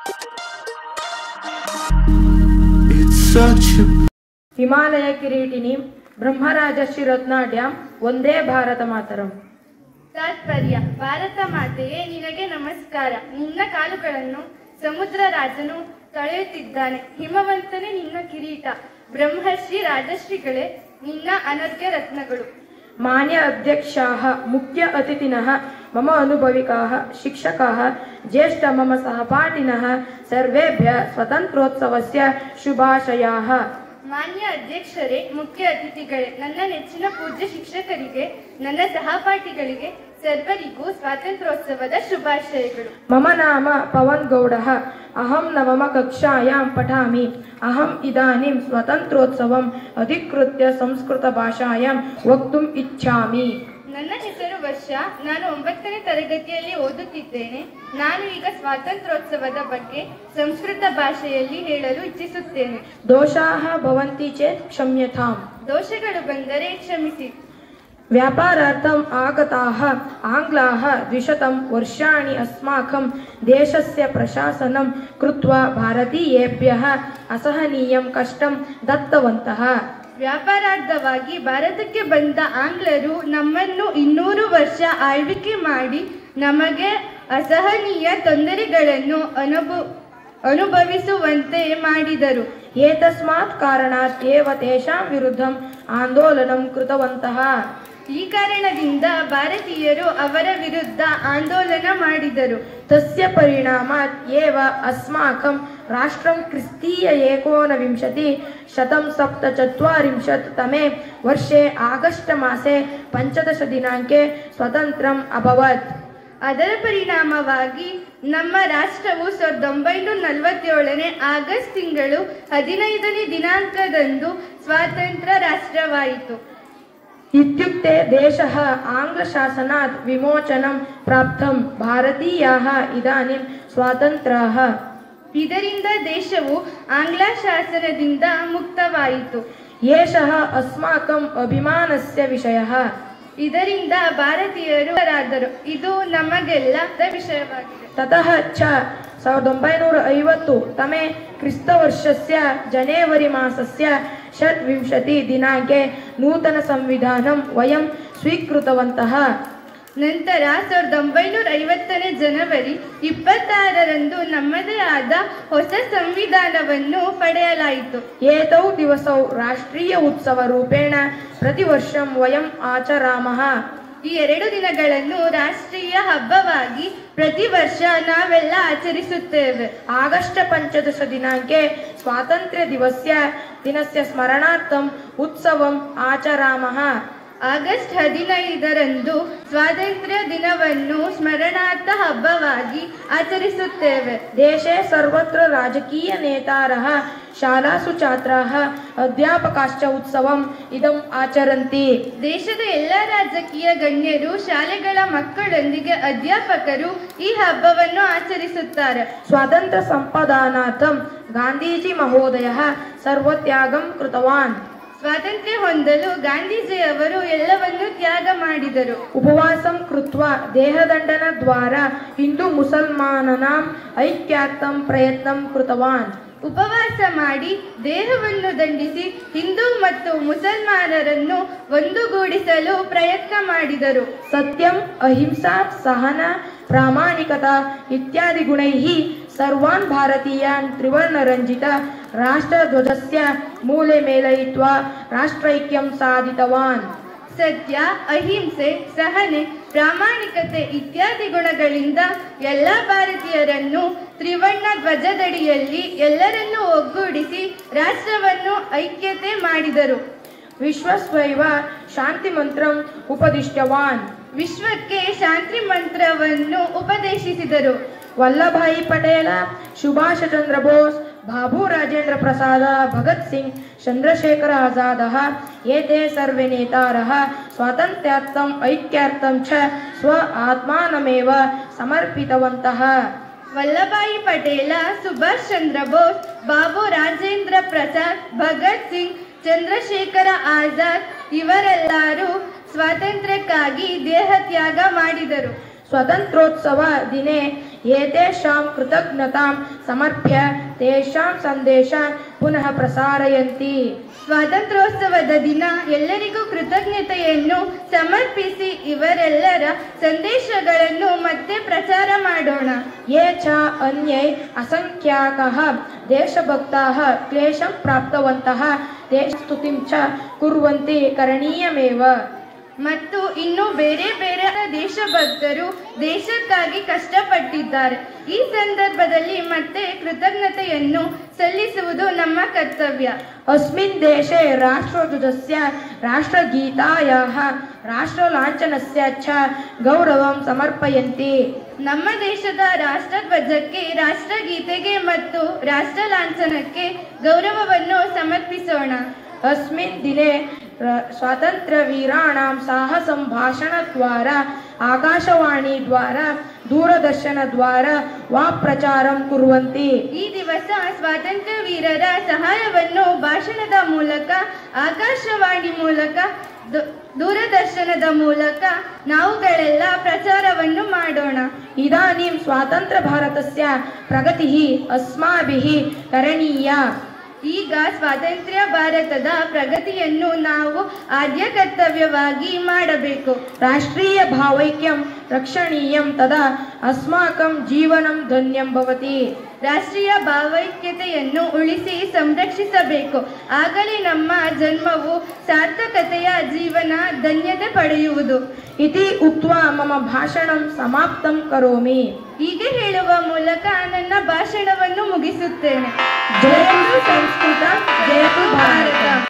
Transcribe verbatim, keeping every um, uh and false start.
ಹಿಮಾಲಯ ಕಿರೀಟಿನಿ ಬ್ರಹ್ಮರಾಜಶ್ರೀ ರತ್ನ dam ಒಂದೇ ಭಾರತ ಮಾತರಂ. ತಾತ್ಪರ್ಯ: ಭಾರತ ಮಾತೆಯೇ ನಿನಗೆ ನಮಸ್ಕಾರ. ನಿನ್ನ ಕಾಲುಗಳನ್ನು ಸಮುದ್ರ ರಾಜನು ತೊಳೆಯುತ್ತಿದ್ದಾನೆ. ಹಿಮವಂತನೇ ನಿನ್ನ ಕಿರೀಟ. ಬ್ರಹ್ಮರ್ಷಿ ರಾಜಶ್ರೀಗಳೇ ನಿನ್ನ ಅನರ್ಘ್ಯ ರತ್ನಗಳು. ಮಾನ್ಯ ಅಧ್ಯಕ್ಷಾಃ ಮುಖ್ಯ ಅತಿಥಿನಃ ಮಮ ಅನುಭವಿಕಾಃ ಶಿಕ್ಷಕಾಃ ಜ್ಯೇಷ್ಠ ಮಮ ಸಹಪಾಠಿನಃ ಸರ್ವೇಭ್ಯ ಸ್ವತಂತ್ರೋತ್ಸವಸ್ಯ ಶುಭಾಶಯಾಃ. ಮಾನ್ಯ ಅಧ್ಯಕ್ಷರೇ, ಮುಖ್ಯ ಅತಿಥಿಗಳೇ, ನನ್ನ ನೆಚ್ಚಿನ ಪೂಜ್ಯ ಶಿಕ್ಷಕರಿಗೆ, ನನ್ನ ಸಹಪಾಠಿಗಳಿಗೆ ಸರ್ವರಿಗೂ ಸ್ವಾತಂತ್ರ್ಯೋತ್ಸವದ ಶುಭಾಶಯಗಳು. ಮಮ ನಾಮ ಪವನ್ ಗೌಡಃ. ಅಹಂ ನವಮ ಕಕ್ಷಾಯಾಂ ಪಠಾಮಿ. ಅಹಂ ಇದಾನಿಂ ಸ್ವತಂತ್ರೋತ್ಸವಂ ಅಧಿಕೃತ್ಯ ಸಂಸ್ಕೃತ ಭಾಷಾಯಾಂ ವಕ್ತುಂ ಇಚ್ಛಾಮಿ. ನನ್ನ ಹೆಸರು ವರ್ಷ. ನಾನು ಒಂಬತ್ತನೇ ತರಗತಿಯಲ್ಲಿ ಓದುತ್ತಿದ್ದೇನೆ. ನಾನು ಈಗ ಸ್ವಾತಂತ್ರ್ಯೋತ್ಸವದ ಬಗ್ಗೆ ಸಂಸ್ಕೃತ ಭಾಷೆಯಲ್ಲಿ ಹೇಳಲು ಇಚ್ಛಿಸುತ್ತೇನೆ. ದೋಷಾಃ ಭವಂತಿ ಚೇತ್ ಕ್ಷಮ್ಯತಾಂ. ದೋಷಗಳು ಬಂದರೆ ಕ್ಷಮಿಸಿ. ವ್ಯಾಪಾರಾರ್ಥಂ ಆಗತಾಃ ಆಂಗ್ಲಾಃ ದ್ವಿಶತಂ ವರ್ಷಾಣಿ ಅಸ್ಮಾಕಂ ದೇಶಸ್ಯ ಪ್ರಶಾಸನಂ ಕೃತ್ವಾ ಭಾರತೀಯೇಭ್ಯಃ ಅಸಹನೀಯಂ ಕಷ್ಟಂ ದತ್ತವಂತಃ. ವ್ಯಾಪಾರಾರ್ಥವಾಗಿ ಭಾರತಕ್ಕೆ ಬಂದ ಆಂಗ್ಲರು ನಮ್ಮನ್ನು ಇನ್ನೂರು ವರ್ಷ ಆಳ್ವಿಕೆ ಮಾಡಿ ನಮಗೆ ಅಸಹನೀಯ ತೊಂದರೆಗಳನ್ನು ಅನುಭವ ಅನುಭವಿಸುವಂತೆ ಮಾಡಿದರು. ಏತಸ್ಮಾತ್ ಕಾರಣಾತ್ ಏವ ತೇಷಾಂ ವಿರುದ್ಧಂ ಆಂದೋಲನಂ ಕೃತವಂತಃ. ಈ ಕಾರಣದಿಂದ ಭಾರತೀಯರು ಅವರ ವಿರುದ್ಧ ಆಂದೋಲನ ಮಾಡಿದರು. ತಸ್ಯ ಪರಿಣಾಮಾತ್ ಏವ ಅಸ್ಮಾಕಂ ರಾಷ್ಟ್ರಂ ಕ್ರಿಸ್ತೀಯ ಏಕೋನವಿಂಶತಿ ಶತಂ ಸಪ್ತಚತ್ವಾರಿಂಶತ್ ತಮೇ ವರ್ಷೆ ಆಗಸ್ಟ್ ಮಾಸೆ ಪಂಚದಶ ದಿನಾಂಕೆ ಸ್ವತಂತ್ರಂ ಅಭವತ್. ಅದರ ಪರಿಣಾಮವಾಗಿ ನಮ್ಮ ರಾಷ್ಟ್ರವು ಸಾವಿರದ ಒಂಬೈನೂರ ನಲವತ್ತೇಳನೇ ಆಗಸ್ಟ್ ತಿಂಗಳು ಹದಿನೈದನೇ ದಿನಾಂಕದಂದು ಸ್ವಾತಂತ್ರ್ಯ ರಾಷ್ಟ್ರವಾಯಿತು. ಇತ್ಯುಕ್ತೆ ದೇಶಃ ಆಂಗ್ಲ ಶಾಸನಾತ್ ವಿಮೋಚನಂ ಪ್ರಾಪ್ತಂ ಭಾರತೀಯಾಃ ಇದಾನಿಂ ಸ್ವಾತಂತ್ರ್ಯಃ. ಇದರಿಂದ ದೇಶವು ಆಂಗ್ಲ ಶಾಸನದಿಂದ ಮುಕ್ತವಾಯಿತು. ಏಷಃ ಅಸ್ಮಾಕಂ ಅಭಿಮಾನಸ್ಯ ವಿಷಯಃ. ಇದರಿಂದ ಭಾರತೀಯರು ರಾದರು. ಇದು ನಮಗೆಲ್ಲ ವಿಷಯವಾಗಿದೆ. ತತಃ ಚ ಸಾವಿರದ ಒಂಬೈನೂರ ಐವತ್ತು ತಮೇ ಕ್ರಿಸ್ತವರ್ಷಸ್ಯ ಜನವರಿ ಮಾಸಸ್ಯ ಷಡ್ವಿಂಶತಿ ದಿನಾಂಕೆ ನೂತನ ಸಂವಿಧಾನಂ ವಯಂ ಸ್ವೀಕೃತವಂತಃ. ನಂತರ ಸಾವಿರದ ಒಂಬೈನೂರ ಐವತ್ತನೇ ಜನವರಿ ಇಪ್ಪತ್ತಾರರಂದು ನಮ್ಮದೇ ಆದ ಹೊಸ ಸಂವಿಧಾನವನ್ನು ಪಡೆಯಲಾಯಿತು. ಏತೌ ದಿವಸೌ ರಾಷ್ಟ್ರೀಯ ಉತ್ಸವ ರೂಪೇಣ ಪ್ರತಿ ವರ್ಷಂ ವಯಂ ಆಚರಾಮಃ. ಈ ಎರಡು ದಿನಗಳನ್ನು ರಾಷ್ಟ್ರೀಯ ಹಬ್ಬವಾಗಿ ಪ್ರತಿ ವರ್ಷ ನಾವೆಲ್ಲ ಆಚರಿಸುತ್ತೇವೆ. ಆಗಸ್ಟ್ ಪಂಚದಶ ದಿನಾಂಕೆ ಸ್ವಾತಂತ್ರ್ಯ ದಿವಸ್ಯ ದಿನಸ್ಯ ಸ್ಮರಣಾರ್ಥಂ ಉತ್ಸವಂ ಆಚರಾಮಃ. ಆಗಸ್ಟ್ ಹದಿನೈದರಂದು ಸ್ವಾತಂತ್ರ್ಯ ದಿನವನ್ನು ಸ್ಮರಣಾರ್ಥ ಹಬ್ಬವಾಗಿ ಆಚರಿಸುತ್ತೇವೆ. ದೇಶೇ ಸರ್ವತ್ರ ರಾಜಕೀಯ ನೇತಾರಃ ಶಾಲಾಸು ಛಾತ್ರಾಃ ಅಧ್ಯಾಪಕಾಶ್ಚ ಉತ್ಸವಂ ಇದಂ ಆಚರಂತಿ. ದೇಶದ ಎಲ್ಲ ರಾಜಕೀಯ ಗಣ್ಯರು, ಶಾಲೆಗಳ ಮಕ್ಕಳೊಂದಿಗೆ ಅಧ್ಯಾಪಕರು ಈ ಹಬ್ಬವನ್ನು ಆಚರಿಸುತ್ತಾರೆ. ಸ್ವಾತಂತ್ರ್ಯ ಸಂಪಾದನಾರ್ಥಂ ಗಾಂಧೀಜಿ ಮಹೋದಯಃ ಸರ್ವತ್ಯಾಗಂ ಕೃತವಾನ್. ಸ್ವಾತಂತ್ರ್ಯ ಹೊಂದಲು ಗಾಂಧೀಜಿಯವರು ಎಲ್ಲವನ್ನೂ ತ್ಯಾಗ ಮಾಡಿದರು. ಉಪವಾಸಂ ಕೃತ್ವಾ ದೇಹದಂಡನ ದ್ವಾರ ಹಿಂದೂ ಮುಸಲ್ಮಾನನಾಂ ಐಕ್ಯಾರ್ಥಂ ಪ್ರಯತ್ನಂ ಕೃತವಾನ್. ಉಪವಾಸ ಮಾಡಿ ದೇಹವನ್ನು ದಂಡಿಸಿ ಹಿಂದೂ ಮತ್ತು ಮುಸಲ್ಮಾನರನ್ನು ಒಂದುಗೂಡಿಸಲು ಪ್ರಯತ್ನ ಮಾಡಿದರು. ಸತ್ಯಂ ಅಹಿಂಸಾ ಸಹನ ಪ್ರಾಮಾಣಿಕತಾ ಇತ್ಯಾದಿ ಗುಣೈಃ ಸರ್ವಾನ್ ಭಾರತೀಯಾನ್ ತ್ರಿವರ್ಣರಂಜಿತ ರಾಷ್ಟ್ರಧ್ವಜಸ್ಯ ಮೂಲೆ ಮೇಲಯಿತ್ವಾ ರಾಷ್ಟ್ರೈಕ್ಯಂ ಸಾಧಿತವಾನ್. ಸತ್ಯ, ಅಹಿಂಸೆ, ಸಹನೆ, ಪ್ರಾಮಾಣಿಕತೆ ಇತ್ಯಾದಿ ಗುಣಗಳಿಂದ ಎಲ್ಲ ಭಾರತೀಯರನ್ನು ತ್ರಿವರ್ಣ ಧ್ವಜದಡಿಯಲ್ಲಿ ಎಲ್ಲರನ್ನೂ ಒಗ್ಗೂಡಿಸಿ ರಾಷ್ಟ್ರವನ್ನು ಐಕ್ಯತೆ ಮಾಡಿದರು. ವಿಶ್ವಸ್ವೈವ ಶಾಂತಿ ಮಂತ್ರಂ ಉಪದಿಷ್ಟವಾನ್. ವಿಶ್ವಕ್ಕೆ ಶಾಂತಿ ಮಂತ್ರವನ್ನು ಉಪದೇಶಿಸಿದರು. ವಲ್ಲಭಾಯಿ ಪಟೇಲ, ಸುಭಾಷ ಚಂದ್ರ ಬೋಸ್, ಬಾಬು ರಾಜೇಂದ್ರ ಪ್ರಸಾದ, ಭಗತ್ ಸಿಂಗ್, ಚಂದ್ರಶೇಖರ ಆಜಾದಃ ಏತೆ ಸರ್ವೇ ನೇತಾರಃ ಸ್ವಾತಂತ್ರ್ಯಾರ್ಥಂ ಐಕ್ಯಾರ್ಥಂ ಚ ಸ್ವ ಆತ್ಮಾನಮೇವ ಸಮರ್ಪಿತವಂತಃ. ವಲ್ಲಭಾಯಿ ಪಟೇಲ, ಸುಭಾಷ್ ಚಂದ್ರ ಬೋಸ್, ಬಾಬು ರಾಜೇಂದ್ರ ಪ್ರಸಾದ್, ಭಗತ್ ಸಿಂಗ್, ಚಂದ್ರಶೇಖರ ಆಜಾದ್ ಇವರೆಲ್ಲರೂ ಸ್ವಾತಂತ್ರ್ಯಕ್ಕಾಗಿ ದೇಹ ತ್ಯಾಗ ಮಾಡಿದರು. ಸ್ವತಂತ್ರೋತ್ಸವ ದಿನೇ एतेषां कृतज्ञतां समर्प्य तेषां संदेशान् पुनः प्रसारयन्ति। ಸ್ವಾತಂತ್ರ್ಯೋತ್ಸವದ ದಿನ ಎಲ್ಲರಿಗೂ ಕೃತಜ್ಞತೆಯನ್ನು ಸಮರ್ಪಿಸಿ ಇವರೆಲ್ಲರ ಸಂದೇಶಗಳನ್ನು ಮತ್ತೆ ಪ್ರಚಾರ ಮಾಡೋಣ. ये च अन्ये असंख्याकाः देशभक्ताः क्लेशं प्राप्तवन्तः तेषां स्तुतिं च कुर्वन्ति करणीयमेव. ಮತ್ತು ಇನ್ನು ಬೇರೆ ಬೇರೆ ದೇಶಭಕ್ತರು ದೇಶಕ್ಕಾಗಿ ಕಷ್ಟಪಟ್ಟಿದ್ದಾರೆ. ಈ ಸಂದರ್ಭದಲ್ಲಿ ಮತ್ತೆ ಕೃತಜ್ಞತೆಯನ್ನು ಸಲ್ಲಿಸುವುದು ನಮ್ಮ ಕರ್ತವ್ಯ. अस्मिन् देशे राष्ट्रध्वजस्य राष्ट्रगीतायाः राष्ट्रलाञ्छनस्य च गौरवं समर्पयन्ति. ನಮ್ಮ ದೇಶದ ರಾಷ್ಟ್ರಧ್ವಜಕ್ಕೆ ರಾಷ್ಟ್ರಗೀತೆಗೆ ಮತ್ತು ರಾಷ್ಟ್ರ ಲಾಂಛನಕ್ಕೆ ಗೌರವವನ್ನು ಸಮರ್ಪಿಸೋಣ. अस्मिन् दिने स्वातन्त्र्यवीराणां साहसं भाषणद्वारा आकाशवाणी द्वारा दूरदर्शन द्वारा वा प्रचारं कुर्वन्ति. ಈ ದಿವಸ ಸ್ವಾತಂತ್ರ್ಯ ವೀರರ ಸಹಾಯವನ್ನು ಭಾಷಣದ ಮೂಲಕ ಆಕಾಶವಾಣಿ ಮೂಲಕ ದೂರದರ್ಶನದ ಮೂಲಕ ನಾವುಗಳೆಲ್ಲ ಪ್ರಚಾರವನ್ನು ಮಾಡೋಣ. इदानीं स्वातन्त्र्य भारतस्य प्रगतिः अस्माभिः करणीया. ಈಗ ಸ್ವಾತಂತ್ರ್ಯ ಭಾರತದ ಪ್ರಗತಿಯನ್ನು ನಾವು ಆದ್ಯ ಕರ್ತವ್ಯವಾಗಿ ಮಾಡಬೇಕು. ರಾಷ್ಟ್ರೀಯ ಭಾವೈಕ್ಯಂ ರಕ್ಷಣೀಯಂ ತದಾ ಅಸ್ಮಾಕಂ ಜೀವನಂ ಧನ್ಯಂ ಭವತಿ. ರಾಷ್ಟ್ರೀಯ ಭಾವೈಕ್ಯತೆಯನ್ನು ಉಳಿಸಿ ಸಂರಕ್ಷಿಸಬೇಕು. ಆಗಲೇ ನಮ್ಮ ಜನ್ಮವು ಸಾರ್ಥಕತೆಯ ಜೀವನ ಧನ್ಯತೆ ಪಡೆಯುವುದು. ಇತಿ ಉಕ್ತ್ವಾ ಮಮ ಭಾಷಣಂ ಸಮಾಪ್ತಂ ಕರೋಮಿ. ಹೀಗೆ ಹೇಳುವ ಮೂಲಕ ನನ್ನ ಭಾಷಣವನ್ನು ಮುಗಿಸುತ್ತೇನೆ. ಜಯತು ಸಂಸ್ಕೃತ, ಜಯತು ಭಾರತ.